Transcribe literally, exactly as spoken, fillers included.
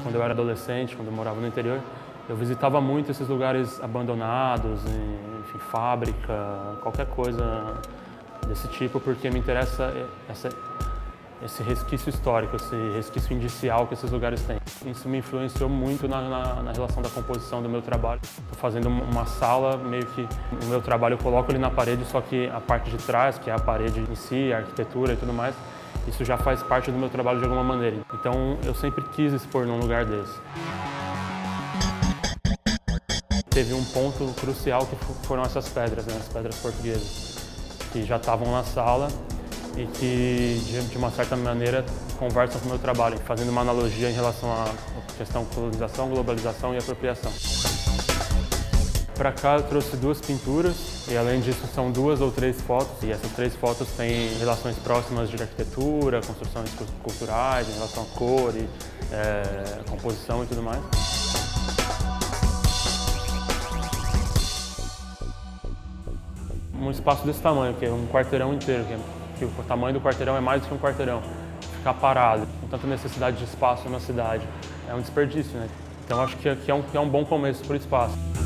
quando eu era adolescente, quando eu morava no interior, eu visitava muito esses lugares abandonados, enfim, fábrica, qualquer coisa desse tipo, porque me interessa essa, esse resquício histórico, esse resquício indicial que esses lugares têm. Isso me influenciou muito na, na, na relação da composição do meu trabalho. Estou fazendo uma sala, meio que o meu trabalho eu coloco ele na parede, só que a parte de trás, que é a parede em si, a arquitetura e tudo mais, isso já faz parte do meu trabalho de alguma maneira. Então eu sempre quis expor num lugar desse. Teve um ponto crucial que foram essas pedras, né, as pedras portuguesas, que já estavam na sala e que, de uma certa maneira, conversam com o meu trabalho, fazendo uma analogia em relação à questão colonização, globalização e apropriação. Para cá eu trouxe duas pinturas e, além disso, são duas ou três fotos, e essas três fotos têm relações próximas de arquitetura, construções culturais, em relação à cor e é, composição e tudo mais. Um espaço desse tamanho, que é um quarteirão inteiro, que, é, que o tamanho do quarteirão é mais do que um quarteirão. Ficar parado, com tanta necessidade de espaço na cidade, é um desperdício, né? Então acho que aqui é um, que é um bom começo para o espaço.